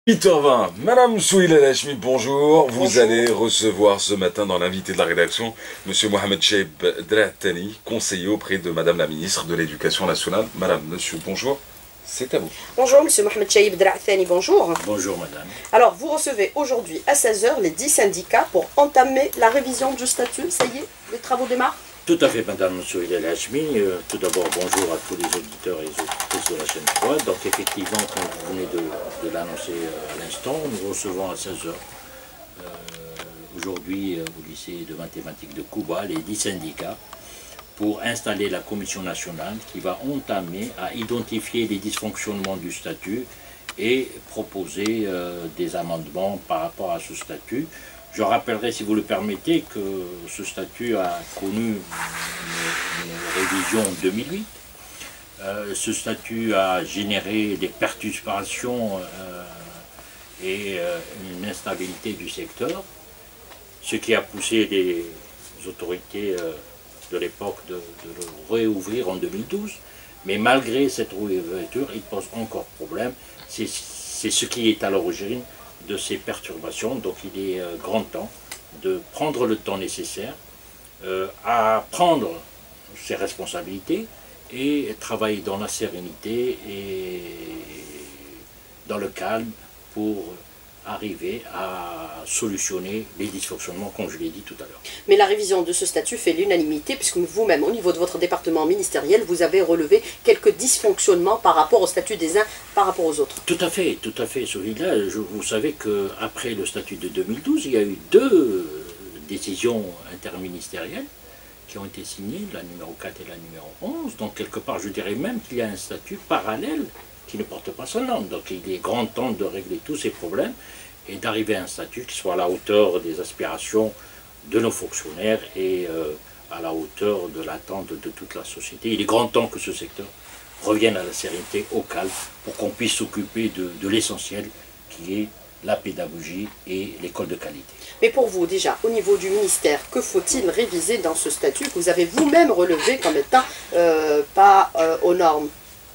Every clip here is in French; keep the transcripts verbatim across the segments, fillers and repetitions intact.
huit heures vingt, Madame Souila Lachmi, bonjour. Vous Bonjour. allez recevoir ce matin dans l'invité de la rédaction, Monsieur Mohamed Cheib Drahtani, conseiller auprès de Madame la Ministre de l'Éducation nationale. Madame, Monsieur, bonjour. C'est à vous. Bonjour, Monsieur Mohamed Cheib Drahtani, bonjour. Bonjour madame. Alors, vous recevez aujourd'hui à seize heures les dix syndicats pour entamer la révision du statut. Ça y est, les travaux démarrent? Tout à fait madame Souila Lachmi. Euh, tout d'abord bonjour à tous les auditeurs et les auditrices de la chaîne trois. Donc effectivement, comme vous venez de, de l'annoncer euh, à l'instant, nous recevons à seize heures euh, aujourd'hui euh, au lycée de mathématiques de Cuba les dix syndicats pour installer la commission nationale qui va entamer à identifier les dysfonctionnements du statut et proposer euh, des amendements par rapport à ce statut. Je rappellerai, si vous le permettez, que ce statut a connu une, une révision en deux mille huit. Euh, ce statut a généré des perturbations euh, et euh, une instabilité du secteur, ce qui a poussé les autorités euh, de l'époque de, de le réouvrir en deux mille douze. Mais malgré cette réouverture, il pose encore problème. C'est ce qui est à l'origine de ces perturbations. Donc il est euh, grand temps de prendre le temps nécessaire euh, à prendre ses responsabilités et travailler dans la sérénité et dans le calme pour arriver à solutionner les dysfonctionnements, comme je l'ai dit tout à l'heure. Mais la révision de ce statut fait l'unanimité, puisque vous-même, au niveau de votre département ministériel, vous avez relevé quelques dysfonctionnements par rapport au statut des uns par rapport aux autres. Tout à fait, tout à fait. Celui-là, vous savez qu'après le statut de deux mille douze, il y a eu deux décisions interministérielles qui ont été signées, la numéro quatre et la numéro onze. Donc quelque part, je dirais même qu'il y a un statut parallèle qui ne porte pas son nom. Donc il est grand temps de régler tous ces problèmes et d'arriver à un statut qui soit à la hauteur des aspirations de nos fonctionnaires et euh, à la hauteur de l'attente de toute la société. Il est grand temps que ce secteur revienne à la sérénité, au calme, pour qu'on puisse s'occuper de, de l'essentiel qui est la pédagogie et l'école de qualité. Mais pour vous, déjà, au niveau du ministère, que faut-il réviser dans ce statut que vous avez vous-même relevé comme étant euh, pas euh, aux normes?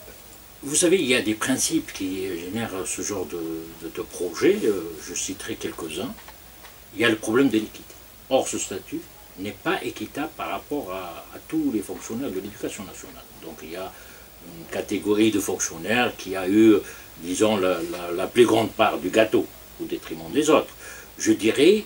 Vous savez, il y a des principes qui génèrent ce genre de, de, de projet, euh, je citerai quelques-uns. Il y a le problème de l'équité. Or, ce statut n'est pas équitable par rapport à, à tous les fonctionnaires de l'éducation nationale. Donc il y a une catégorie de fonctionnaires qui a eu, disons, la, la, la plus grande part du gâteau, au détriment des autres. Je dirais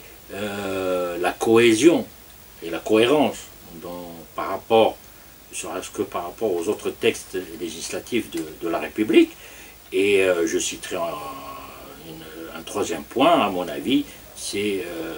euh, la cohésion et la cohérence dans, par rapport serait-ce que par rapport aux autres textes législatifs de, de la République. Et euh, je citerai un, une, un troisième point, à mon avis, c'est euh,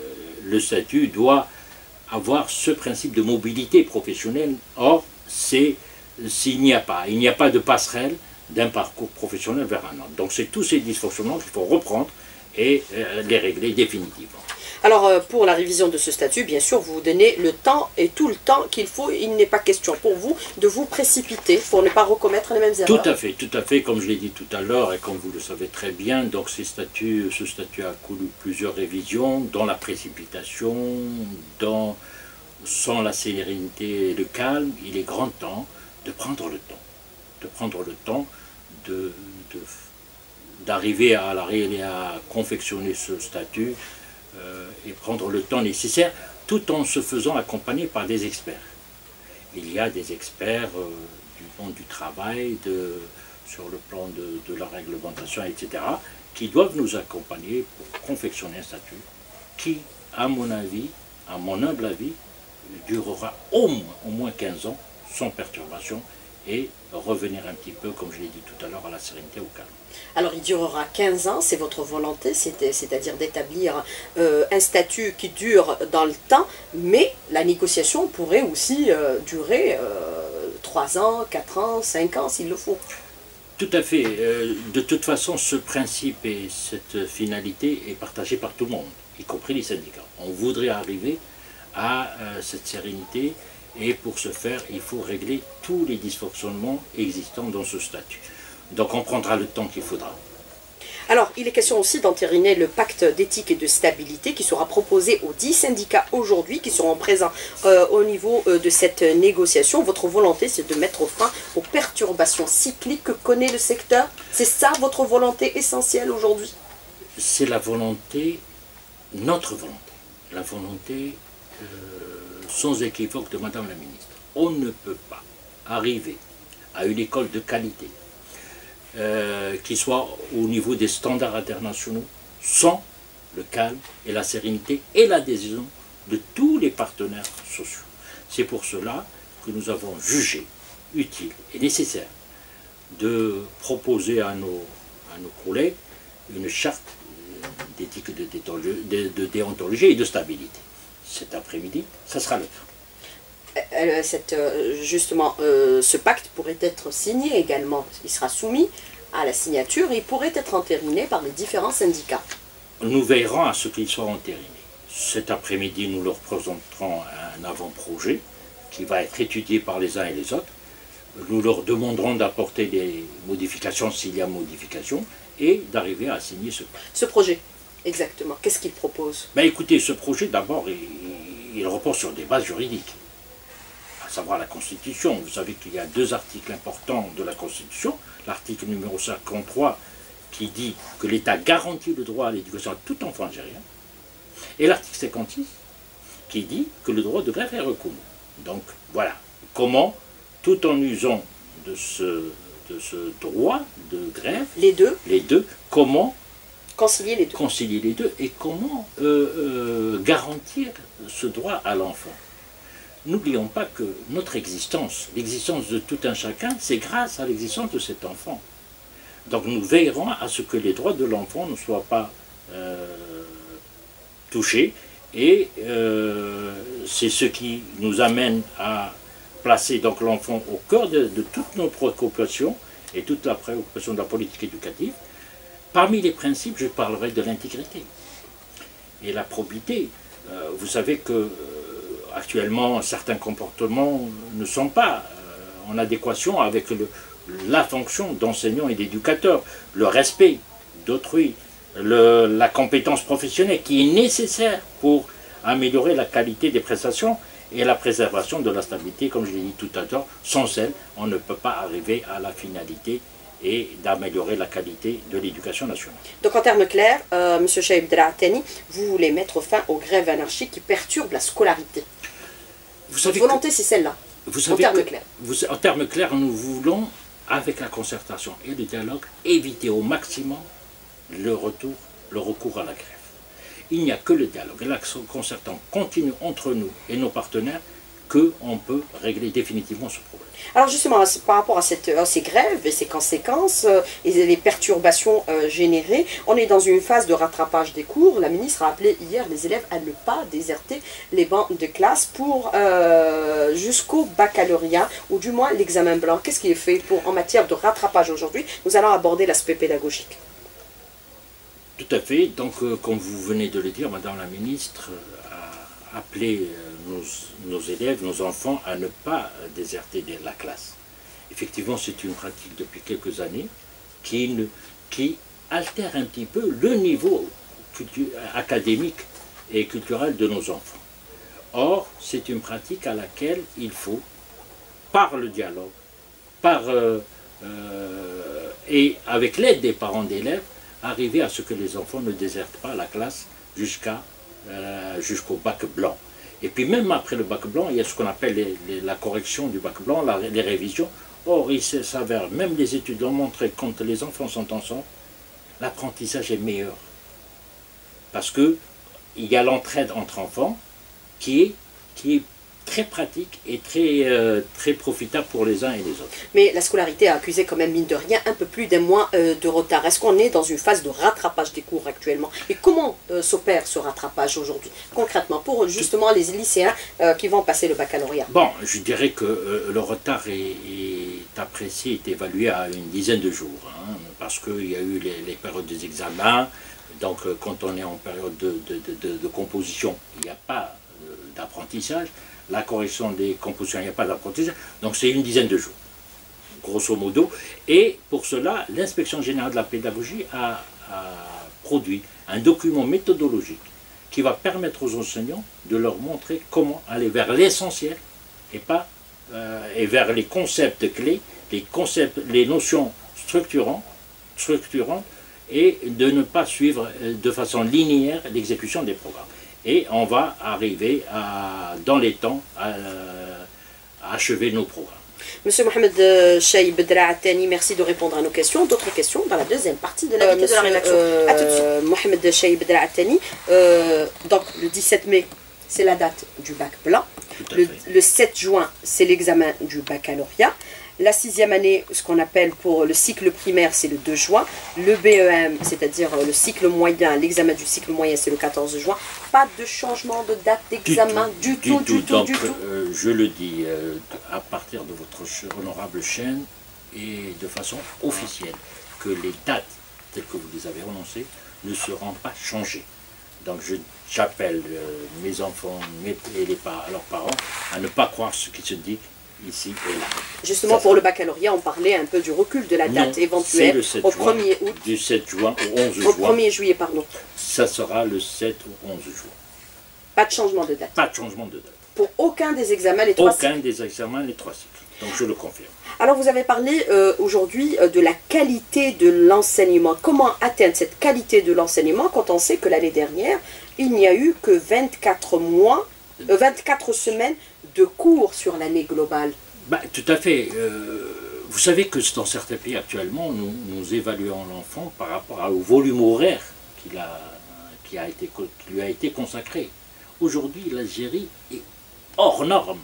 le statut doit avoir ce principe de mobilité professionnelle. Or, c'est s'il n'y a pas, il n'y a pas de passerelle d'un parcours professionnel vers un autre. Donc c'est tous ces dysfonctionnements qu'il faut reprendre et euh, les régler définitivement. Alors, euh, pour la révision de ce statut, bien sûr, vous vous donnez le temps et tout le temps qu'il faut. Il n'est pas question pour vous de vous précipiter pour ne pas recommettre les mêmes erreurs. Tout à fait, tout à fait, comme je l'ai dit tout à l'heure et comme vous le savez très bien, donc ces statuts, ce statut a connu plusieurs révisions, dans la précipitation, dans, sans la sérénité et le calme. Il est grand temps de prendre le temps, de prendre le temps de, de, d'arriver à, la, à confectionner ce statut euh, et prendre le temps nécessaire, tout en se faisant accompagner par des experts. Il y a des experts euh, du monde du travail, de, sur le plan de, de la réglementation, et cetera, qui doivent nous accompagner pour confectionner un statut qui, à mon avis, à mon humble avis, durera au moins, au moins quinze ans, sans perturbation, et revenir un petit peu, comme je l'ai dit tout à l'heure, à la sérénité, au calme. Alors il durera quinze ans, c'est votre volonté, c'est-à-dire d'établir euh, un statut qui dure dans le temps, mais la négociation pourrait aussi euh, durer euh, trois ans, quatre ans, cinq ans s'il le faut. Tout à fait. Euh, de toute façon, ce principe et cette finalité est partagé par tout le monde, y compris les syndicats. On voudrait arriver à euh, cette sérénité. Et pour ce faire, il faut régler tous les dysfonctionnements existants dans ce statut. Donc on prendra le temps qu'il faudra. Alors, il est question aussi d'entériner le pacte d'éthique et de stabilité qui sera proposé aux dix syndicats aujourd'hui, qui seront présents euh, au niveau euh, de cette négociation. Votre volonté, c'est de mettre fin aux perturbations cycliques que connaît le secteur. C'est ça votre volonté essentielle aujourd'hui ? c'est la volonté, notre volonté, la volonté euh, sans équivoque de Madame la Ministre. On ne peut pas arriver à une école de qualité euh, qui soit au niveau des standards internationaux sans le calme et la sérénité et l'adhésion de tous les partenaires sociaux. C'est pour cela que nous avons jugé utile et nécessaire de proposer à nos, à nos collègues une charte d'éthique de, de, de déontologie et de stabilité. Cet après-midi, ça sera le cas. Cette, justement, euh, ce pacte pourrait être signé également, il sera soumis à la signature et il pourrait être entériné par les différents syndicats. Nous veillerons à ce qu'il soit entériné. Cet après-midi, nous leur présenterons un avant-projet qui va être étudié par les uns et les autres. Nous leur demanderons d'apporter des modifications s'il y a modification et d'arriver à signer ce pacte. Ce projet, exactement, qu'est-ce qu'il propose? Ben écoutez, ce projet d'abord, il, il repose sur des bases juridiques, à savoir la Constitution. Vous savez qu'il y a deux articles importants de la Constitution. L'article numéro cinquante-trois qui dit que l'État garantit le droit à l'éducation à tout enfant algérien, et l'article cinquante-six qui dit que le droit de grève est reconnu. Donc voilà, comment, tout en usant de ce, de ce droit de grève, les deux, les deux, comment concilier les deux, concilier les deux et comment euh, euh, garantir ce droit à l'enfant. N'oublions pas que notre existence, l'existence de tout un chacun, c'est grâce à l'existence de cet enfant. Donc nous veillerons à ce que les droits de l'enfant ne soient pas euh, touchés et euh, c'est ce qui nous amène à placer donc l'enfant au cœur de, de toutes nos préoccupations et toute la préoccupation de la politique éducative. Parmi les principes, je parlerai de l'intégrité et la probité. Euh, vous savez que euh, actuellement certains comportements ne sont pas euh, en adéquation avec le la fonction d'enseignant et d'éducateur, le respect d'autrui, la compétence professionnelle qui est nécessaire pour améliorer la qualité des prestations et la préservation de la stabilité, comme je l'ai dit tout à l'heure. Sans elle, on ne peut pas arriver à la finalité et d'améliorer la qualité de l'éducation nationale. Donc en termes clairs, euh, M. Chaïb Draa Thani, vous voulez mettre fin aux grèves anarchiques qui perturbent la scolarité. Vous savez Votre volonté, c'est celle-là, en termes clairs. Vous, en termes clairs, nous voulons, avec la concertation et le dialogue, éviter au maximum le retour, le recours à la grève. Il n'y a que le dialogue et la concertation continue entre nous et nos partenaires qu'on peut régler définitivement ce problème. Alors justement, par rapport à, cette, à ces grèves et ces conséquences euh, et les perturbations euh, générées, on est dans une phase de rattrapage des cours. La ministre a appelé hier les élèves à ne pas déserter les bancs de classe pour euh, jusqu'au baccalauréat, ou du moins l'examen blanc. Qu'est-ce qui est fait pour, en matière de rattrapage aujourd'hui? Nous allons aborder l'aspect pédagogique. Tout à fait. Donc, euh, comme vous venez de le dire, Madame la ministre a appelé euh, nos, nos élèves, nos enfants, à ne pas déserter la classe. Effectivement, c'est une pratique depuis quelques années qui, ne, qui altère un petit peu le niveau académique et culturel de nos enfants. Or, c'est une pratique à laquelle il faut, par le dialogue, par, euh, euh, et avec l'aide des parents d'élèves, arriver à ce que les enfants ne désertent pas la classe jusqu'à, euh, jusqu'au bac blanc. Et puis même après le bac blanc, il y a ce qu'on appelle les, les, la correction du bac blanc, la, les révisions. Or, il s'avère, même les études l'ont montré, quand les enfants sont ensemble, l'apprentissage est meilleur. Parce qu'il y a l'entraide entre enfants qui est, qui est très pratique et très, euh, très profitable pour les uns et les autres. Mais la scolarité a accusé quand même, mine de rien, un peu plus d'un mois euh, de retard. Est-ce qu'on est dans une phase de rattrapage des cours actuellement? Et comment euh, s'opère ce rattrapage aujourd'hui, concrètement, pour justement les lycéens euh, qui vont passer le baccalauréat? Bon, je dirais que euh, le retard est, est apprécié, est évalué à une dizaine de jours, hein, parce qu'il y a eu les, les périodes des examens. Donc euh, quand on est en période de, de, de, de, de composition, il n'y a pas euh, d'apprentissage. La correction des compositions, il n'y a pas d'apprentissage, donc c'est une dizaine de jours, grosso modo. Et pour cela, l'Inspection générale de la pédagogie a, a produit un document méthodologique qui va permettre aux enseignants de leur montrer comment aller vers l'essentiel et pas euh, et vers les concepts clés, les concepts, les notions structurantes, structurantes et de ne pas suivre de façon linéaire l'exécution des programmes. Et on va arriver à, dans les temps à, à achever nos programmes. Monsieur Mohamed Chaïb Draatani, merci de répondre à nos questions. D'autres questions dans la deuxième partie de l'invité euh, de la rédaction. Euh, à tout de suite. Mohamed Chaïb Draatani, euh, donc le dix-sept mai, c'est la date du bac blanc. Le, le sept juin, c'est l'examen du baccalauréat. La sixième année, ce qu'on appelle pour le cycle primaire, c'est le deux juin. Le B E M, c'est-à-dire le cycle moyen, l'examen du cycle moyen, c'est le quatorze juin. Pas de changement de date d'examen du, du tout, du tout, du tout. Donc, du tout. Euh, je le dis euh, à partir de votre honorable chaîne et de façon officielle, que les dates telles que vous les avez annoncées ne seront pas changées. Donc j'appelle euh, mes enfants mes, et les, leurs parents à ne pas croire ce qui se dit ici et là. Justement, ça, pour le baccalauréat, on parlait un peu du recul de la date non, éventuelle au premier août. Du sept juin au onze juin. Au premier juillet, pardon. Ça sera le sept au onze juin. Pas de changement de date. Pas de changement de date. Pour aucun des examens, les trois aucun cycles. des examens, les trois cycles. Donc je le confirme. Alors vous avez parlé euh, aujourd'hui euh, de la qualité de l'enseignement. Comment atteindre cette qualité de l'enseignement quand on sait que l'année dernière, il n'y a eu que vingt-quatre mois, euh, vingt-quatre semaines de cours sur l'année globale? Bah, tout à fait. Euh, vous savez que dans certains pays actuellement, nous, nous évaluons l'enfant par rapport au volume horaire qu'il a, qui, a été, qui lui a été consacré. Aujourd'hui, l'Algérie est hors norme,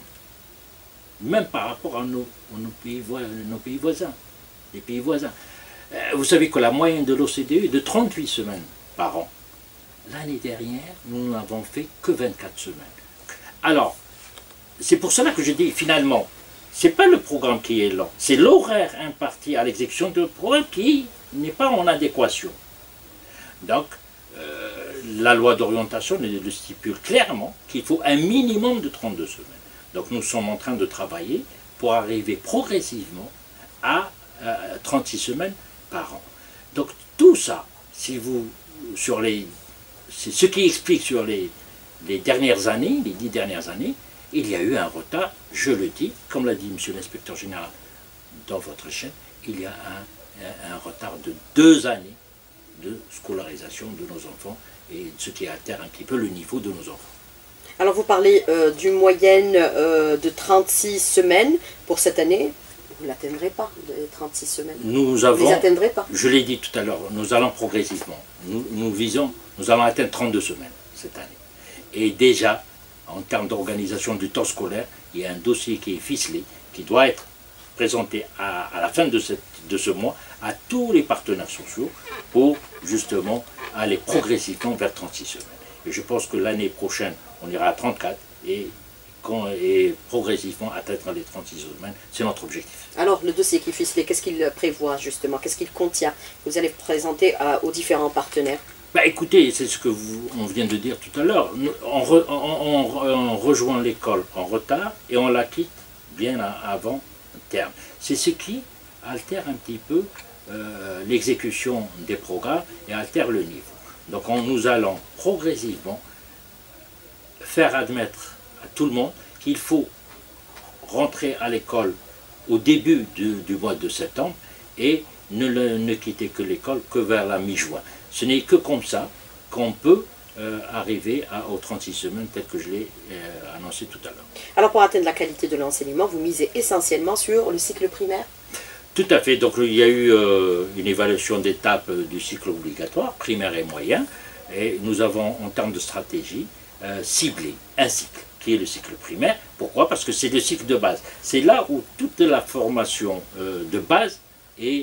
même par rapport à nos, nos, pays, nos pays voisins. Les pays voisins. Euh, vous savez que la moyenne de l'O C D E est de trente-huit semaines par an. L'année dernière, nous n'avons fait que vingt-quatre semaines. Alors, c'est pour cela que je dis, finalement, ce n'est pas le programme qui est lent, c'est l'horaire imparti à l'exécution de programme qui n'est pas en adéquation. Donc, euh, la loi d'orientation le stipule clairement qu'il faut un minimum de trente-deux semaines. Donc nous sommes en train de travailler pour arriver progressivement à euh, trente-six semaines par an. Donc tout ça, si vous, sur les, c'est ce qui explique sur les, les dernières années, les dix dernières années, il y a eu un retard, je le dis, comme l'a dit monsieur l'inspecteur général dans votre chaîne, il y a un, un, un retard de deux années de scolarisation de nos enfants et ce qui altère un petit peu le niveau de nos enfants. Alors vous parlez euh, d'une moyenne euh, de trente-six semaines pour cette année. Vous ne l'atteindrez pas, les trente-six semaines. Nous avons, vous ne les atteindrez pas. Je l'ai dit tout à l'heure, nous allons progressivement. Nous, nous visons, nous allons atteindre trente-deux semaines cette année. Et déjà, en termes d'organisation du temps scolaire, il y a un dossier qui est ficelé, qui doit être présenté à, à la fin de, cette, de ce mois à tous les partenaires sociaux pour justement aller progressivement vers trente-six semaines. Et je pense que l'année prochaine, on ira à trente-quatre et, et progressivement atteindre les trente-six semaines. C'est notre objectif. Alors, le dossier qui est ficelé, qu'est-ce qu'il prévoit justement? Qu'est-ce qu'il contient? Vous allez présenter à, aux différents partenaires. Bah, écoutez, c'est ce que vous, on vient de dire tout à l'heure. On, re, on, on, on rejoint l'école en retard et on la quitte bien avant terme. C'est ce qui altère un petit peu euh, l'exécution des programmes et altère le niveau. Donc on, nous allons progressivement faire admettre à tout le monde qu'il faut rentrer à l'école au début du, du mois de septembre et ne, le, ne quitter que l'école que vers la mi-juin. Ce n'est que comme ça qu'on peut euh, arriver à, aux trente-six semaines tel que je l'ai euh, annoncé tout à l'heure. Alors pour atteindre la qualité de l'enseignement, vous misez essentiellement sur le cycle primaire? Tout à fait. Donc il y a eu euh, une évaluation d'étape du cycle obligatoire, primaire et moyen, et nous avons en termes de stratégie euh, ciblé un cycle, qui est le cycle primaire. Pourquoi? Parce que c'est le cycle de base. C'est là où toute la formation euh, de base est,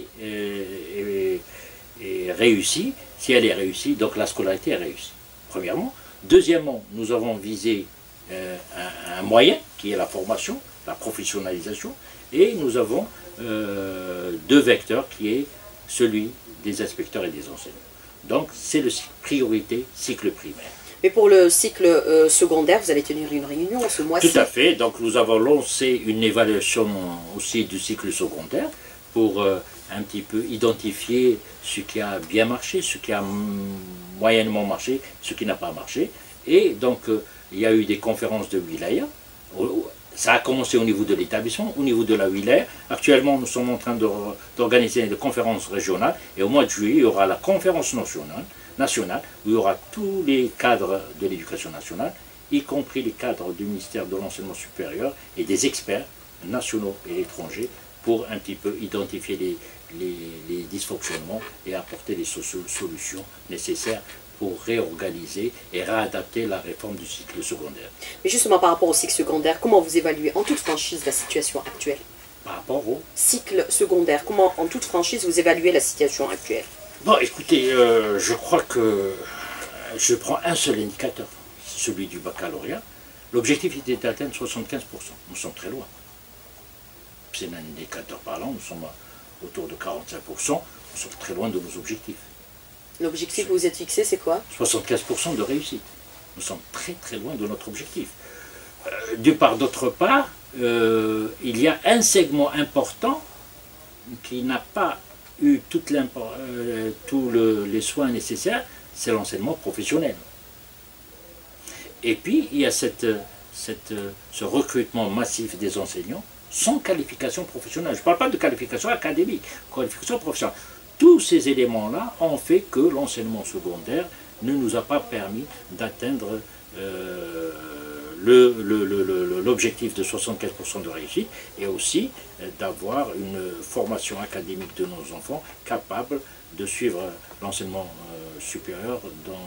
est, est réussie. Si elle est réussie, donc la scolarité est réussie, premièrement. Deuxièmement, nous avons visé euh, un, un moyen, qui est la formation, la professionnalisation, et nous avons euh, deux vecteurs, qui est celui des inspecteurs et des enseignants. Donc c'est le cycle priorité, cycle primaire. Mais pour le cycle euh, secondaire, vous allez tenir une réunion ce mois-ci? Tout à fait, donc nous avons lancé une évaluation aussi du cycle secondaire pour euh, un petit peu identifier ce qui a bien marché, ce qui a moyennement marché, ce qui n'a pas marché. Et donc euh, il y a eu des conférences de wilaya, ça a commencé au niveau de l'établissement, au niveau de la wilaya. Actuellement, nous sommes en train d'organiser des conférences régionales. Et au mois de juillet, il y aura la conférence nationale, nationale où il y aura tous les cadres de l'éducation nationale, y compris les cadres du ministère de l'enseignement supérieur et des experts nationaux et étrangers pour un petit peu identifier les, les, les dysfonctionnements et apporter les solutions nécessaires pour réorganiser et réadapter la réforme du cycle secondaire. Mais justement par rapport au cycle secondaire, comment vous évaluez en toute franchise la situation actuelle? Par rapport au cycle secondaire, comment en toute franchise vous évaluez la situation actuelle? Bon, écoutez, euh, je crois que je prends un seul indicateur, celui du baccalauréat. L'objectif était d'atteindre soixante-quinze pour cent. Nous sommes très loin. C'est un indicateur parlant, nous sommes autour de quarante-cinq pour cent. Nous sommes très loin de nos objectifs. L'objectif que vous êtes fixé, c'est quoi? soixante-quinze pour cent de réussite. Nous sommes très très loin de notre objectif. Euh, D'une part, d'autre part, euh, il y a un segment important qui n'a pas eu toute euh, tous le, les soins nécessaires, c'est l'enseignement professionnel. Et puis, il y a cette, cette, ce recrutement massif des enseignants sans qualification professionnelle. Je ne parle pas de qualification académique, qualification professionnelle. Tous ces éléments-là ont fait que l'enseignement secondaire ne nous a pas permis d'atteindre euh, l'objectif de soixante-quinze pour cent de réussite et aussi d'avoir une formation académique de nos enfants capable de suivre l'enseignement euh, supérieur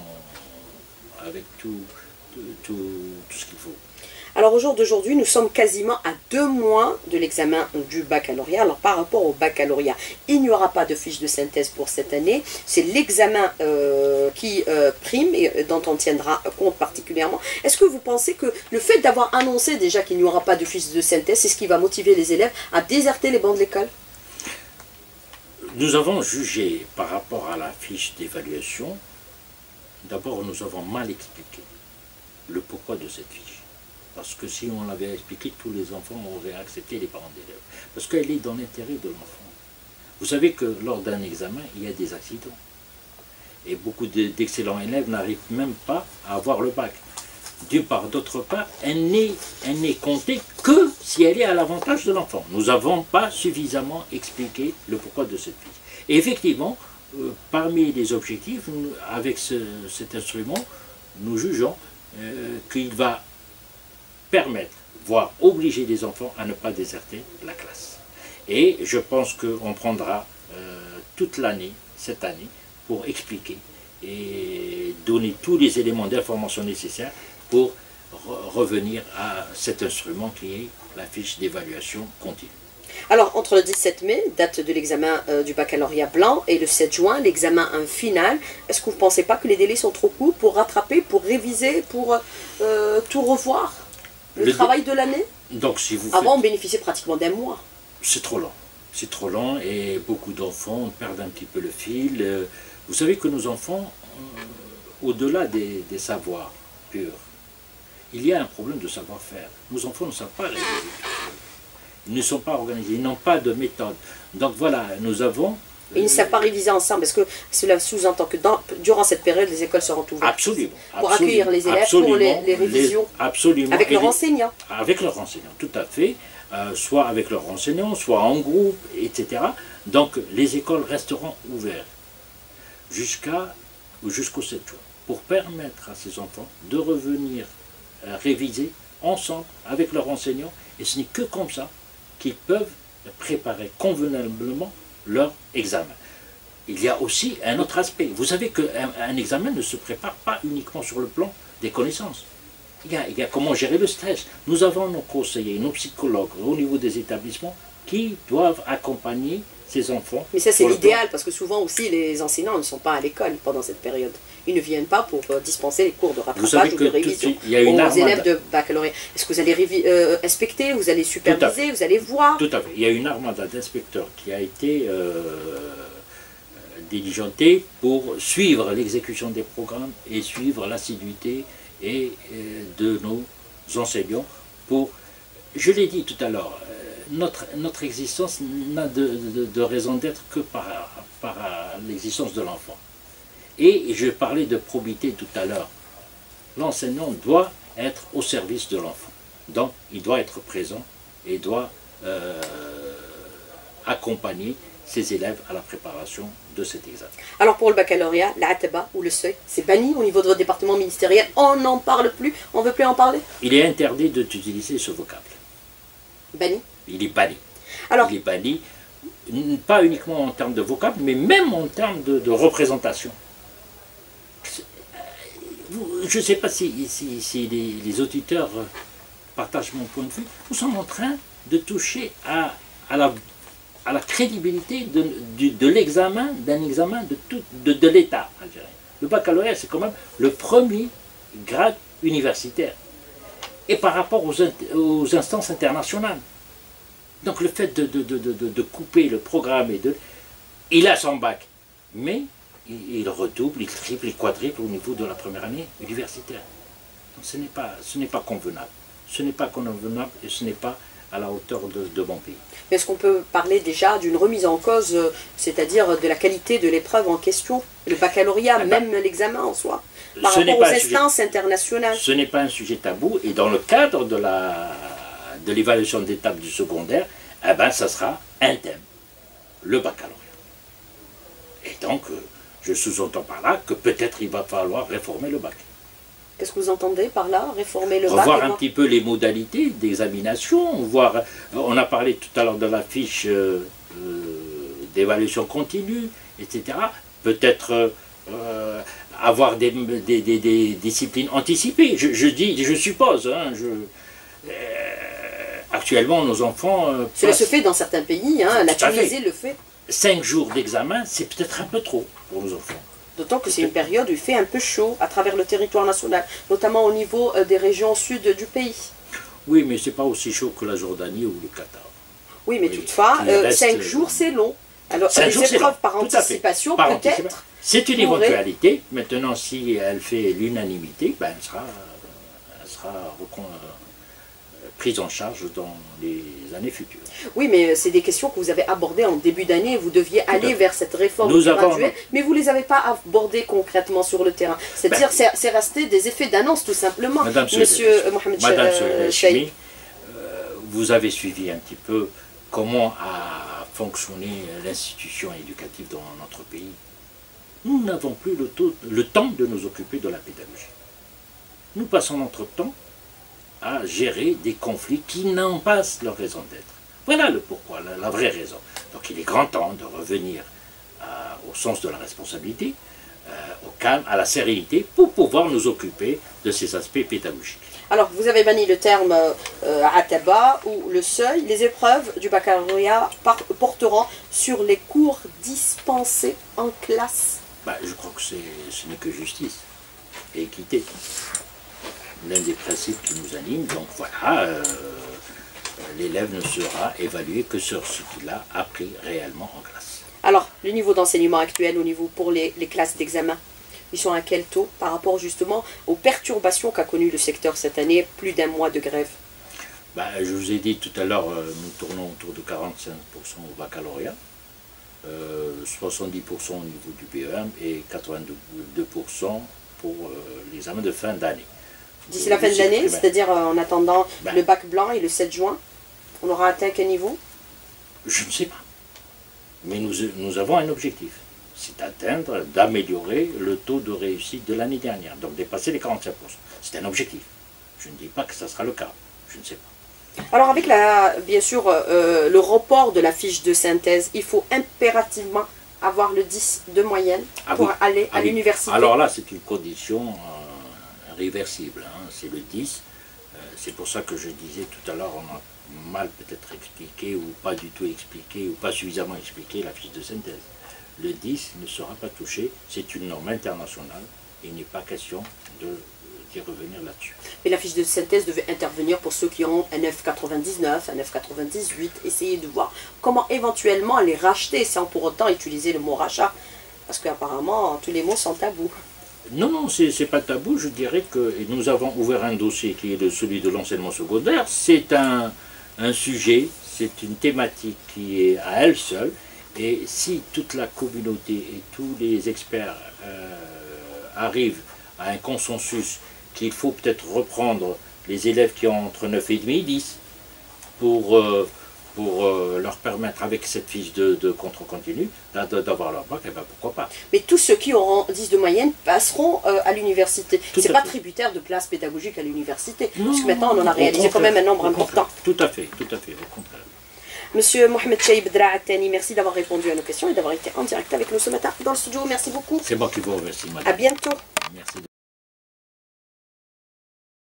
dans, avec tout, tout, tout, tout ce qu'il faut. Alors au jour d'aujourd'hui, nous sommes quasiment à deux mois de l'examen du baccalauréat. Alors par rapport au baccalauréat, il n'y aura pas de fiche de synthèse pour cette année. C'est l'examen euh, qui euh, prime et dont on tiendra compte particulièrement. Est-ce que vous pensez que le fait d'avoir annoncé déjà qu'il n'y aura pas de fiche de synthèse, c'est ce qui va motiver les élèves à déserter les bancs de l'école? Nous avons jugé par rapport à la fiche d'évaluation, d'abord nous avons mal expliqué le pourquoi de cette fiche. Parce que si on l'avait expliqué, tous les enfants auraient accepté les parents d'élèves. Parce qu'elle est dans l'intérêt de l'enfant. Vous savez que lors d'un examen, il y a des accidents. Et beaucoup d'excellents élèves n'arrivent même pas à avoir le bac. D'une part, d'autre part, elle n'est comptée que si elle est à l'avantage de l'enfant. Nous n'avons pas suffisamment expliqué le pourquoi de cette fiche. Et effectivement, euh, parmi les objectifs, nous, avec ce, cet instrument, nous jugeons euh, qu'il va permettre, voire obliger les enfants à ne pas déserter la classe. Et je pense qu'on prendra euh, toute l'année, cette année, pour expliquer et donner tous les éléments d'information nécessaires pour re revenir à cet instrument qui est la fiche d'évaluation continue. Alors, entre le dix-sept mai, date de l'examen euh, du baccalauréat blanc, et le sept juin, l'examen final, est-ce que vous ne pensez pas que les délais sont trop courts pour rattraper, pour réviser, pour euh, tout revoir? Le, le travail de l'année? Donc, si vous Avant, faites... on bénéficiait pratiquement d'un mois. C'est trop lent. C'est trop lent et beaucoup d'enfants perdent un petit peu le fil. Vous savez que nos enfants, euh, au-delà des, des savoirs purs, il y a un problème de savoir-faire. Nos enfants ne savent pas réviser. Ils ne sont pas organisés, ils n'ont pas de méthode. Donc voilà, nous avons... Et ils ne savent pas réviser ensemble, parce que cela sous-entend que dans, durant cette période, les écoles seront ouvertes. Absolument. Pour accueillir les élèves, pour les, les révisions. Les, absolument. Avec leurs les, enseignants. Avec leurs enseignants, tout à fait. Euh, soit avec leurs enseignants, soit en groupe, et cetera. Donc les écoles resteront ouvertes jusqu'à jusqu'au sept juin, pour permettre à ces enfants de revenir euh, réviser ensemble avec leurs enseignants. Et ce n'est que comme ça qu'ils peuvent préparer convenablement leur examen. Il y a aussi un autre aspect. Vous savez qu'un un examen ne se prépare pas uniquement sur le plan des connaissances. Il y a, il y a comment gérer le stress. Nous avons nos conseillers, nos psychologues au niveau des établissements qui doivent accompagner ces enfants. Mais ça c'est l'idéal, parce que souvent aussi les enseignants ne sont pas à l'école pendant cette période. Ils ne viennent pas pour dispenser les cours de rattrapage ou de révision il y a une aux élèves de baccalauréat. Est-ce que vous allez euh, inspecter, vous allez superviser, vous allez voir? Tout à fait. Il y a une armada d'inspecteurs qui a été euh, diligentée pour suivre l'exécution des programmes et suivre l'assiduité et euh, de nos enseignants pour, je l'ai dit tout à l'heure, euh, notre, notre existence n'a de, de, de raison d'être que par, par l'existence de l'enfant. Et je parlais de probité tout à l'heure. L'enseignant doit être au service de l'enfant. Donc, il doit être présent et doit euh, accompagner ses élèves à la préparation de cet examen. Alors pour le baccalauréat, l'Ataba ou le seuil, c'est banni au niveau de votre département ministériel, on n'en parle plus, on ne veut plus en parler? Il est interdit d'utiliser ce vocable. Banni? Il est banni. Alors, il est banni, pas uniquement en termes de vocable, mais même en termes de, de représentation. Je ne sais pas si, si, si les, les auditeurs partagent mon point de vue. Nous sommes en train de toucher à, à, la, à la crédibilité de, de, de l'examen, d'un examen de, tout, de, de l'État algérien. Le baccalauréat, c'est quand même le premier grade universitaire. Et par rapport aux, aux instances internationales. Donc le fait de, de, de, de, de couper le programme, et de, il a son bac, mais il, il redouble, il triple, il quadruple au niveau de la première année universitaire. Donc ce n'est pas, ce n'est pas convenable. Ce n'est pas convenable et ce n'est pas à la hauteur de, de mon pays. Mais est-ce qu'on peut parler déjà d'une remise en cause, c'est-à-dire de la qualité de l'épreuve en question, le baccalauréat, ah ben, même l'examen en soi, par rapport aux instances sujet, internationales? Ce n'est pas un sujet tabou et dans le cadre de la de l'évaluation d'étape du secondaire, eh ben, ça sera un thème, le baccalauréat. Et donc, je sous-entends par là que peut-être il va falloir réformer le bac. Qu'est-ce que vous entendez par là, réformer le bac? Revoir un voir... petit peu les modalités d'examination, voir, on a parlé tout à l'heure de la fiche euh, d'évaluation continue, et cetera. Peut-être euh, avoir des, des, des, des disciplines anticipées, je, je dis, je suppose, hein, je... Euh, actuellement, nos enfants... Euh, Cela se fait dans certains pays, hein, la Tunisie le fait. Cinq jours d'examen, c'est peut-être un peu trop pour nos enfants. D'autant que c'est une période où il fait un peu chaud à travers le territoire national, notamment au niveau euh, des régions sud du pays. Oui, mais ce n'est pas aussi chaud que la Jordanie ou le Qatar. Oui, mais oui, toutefois, euh, reste... cinq jours, c'est long. Alors, cinq les jours, épreuves par anticipation, peut-être... C'est une éventualité. Maintenant, si elle fait l'unanimité, ben, elle sera, elle sera prise en charge dans les années futures. Oui, mais c'est des questions que vous avez abordées en début d'année. Vous deviez aller vers cette réforme Nous graduelle, avons... mais vous ne les avez pas abordées concrètement sur le terrain. C'est-à-dire ben, c'est resté des effets d'annonce, tout simplement. Madame Monsieur euh, Mohamed Chahimi, euh, vous avez suivi un petit peu comment a fonctionné l'institution éducative dans notre pays. Nous n'avons plus le, taux, le temps de nous occuper de la pédagogie. Nous passons notre temps à gérer des conflits qui n'ont pas leur raison d'être. Voilà le pourquoi, la, la vraie raison. Donc il est grand temps de revenir à, au sens de la responsabilité, euh, au calme, à la sérénité, pour pouvoir nous occuper de ces aspects pédagogiques. Alors, vous avez banni le terme euh, Ataba ou le seuil. Les épreuves du baccalauréat porteront sur les cours dispensés en classe. Ben, je crois que ce n'est que justice et équité. L'un des principes qui nous anime, donc voilà, euh, l'élève ne sera évalué que sur ce qu'il a appris réellement en classe. Alors, le niveau d'enseignement actuel au niveau pour les, les classes d'examen, ils sont à quel taux par rapport justement aux perturbations qu'a connues le secteur cette année, plus d'un mois de grève? Ben, je vous ai dit tout à l'heure, euh, nous tournons autour de quarante-cinq pour cent au baccalauréat, euh, soixante-dix pour cent au niveau du B E M et quatre-vingt-deux pour cent pour euh, l'examen de fin d'année. D'ici la fin de l'année, c'est-à-dire en attendant ben, le bac blanc et le sept juin, on aura atteint quel niveau? Je ne sais pas. Mais nous, nous avons un objectif. C'est d'atteindre, d'améliorer le taux de réussite de l'année dernière. Donc dépasser les quarante-cinq pour cent. C'est un objectif. Je ne dis pas que ça sera le cas. Je ne sais pas. Alors avec, la, bien sûr, euh, le report de la fiche de synthèse, il faut impérativement avoir le dix de moyenne ah pour oui. aller ah à oui. l'université. Alors là, c'est une condition... Euh, réversible, hein, c'est le dix, euh, c'est pour ça que je disais tout à l'heure, on a mal peut-être expliqué ou pas du tout expliqué ou pas suffisamment expliqué la fiche de synthèse. Le dix ne sera pas touché, c'est une norme internationale et il n'est pas question d'y revenir là-dessus. Mais la fiche de synthèse devait intervenir pour ceux qui ont un neuf quatre-vingt-dix-neuf, un neuf quatre-vingt-dix-huit, essayer de voir comment éventuellement les racheter sans pour autant utiliser le mot rachat, parce qu'apparemment tous les mots sont tabous. Non, non, ce n'est pas tabou, je dirais que nous avons ouvert un dossier qui est de celui de l'enseignement secondaire. C'est un, un sujet, c'est une thématique qui est à elle seule, et si toute la communauté et tous les experts euh, arrivent à un consensus qu'il faut peut-être reprendre les élèves qui ont entre neuf et demi, dix, pour, euh, pour euh, leur permettre, avec cette fiche de, de contrôle continu, d'avoir leur bac, et ben pourquoi pas. Mais tous ceux qui auront dix de moyenne passeront euh, à l'université. C'est pas fait. tributaire de places pédagogiques à l'université, Non, puisque maintenant on en a au réalisé quand même un nombre au important. contraire. Tout à fait, tout à fait, au contraire. Monsieur Mohamed Cheib Draatani, merci d'avoir répondu à nos questions et d'avoir été en direct avec nous ce matin dans le studio. Merci beaucoup. C'est moi qui vous remercie, madame. À bientôt. Merci.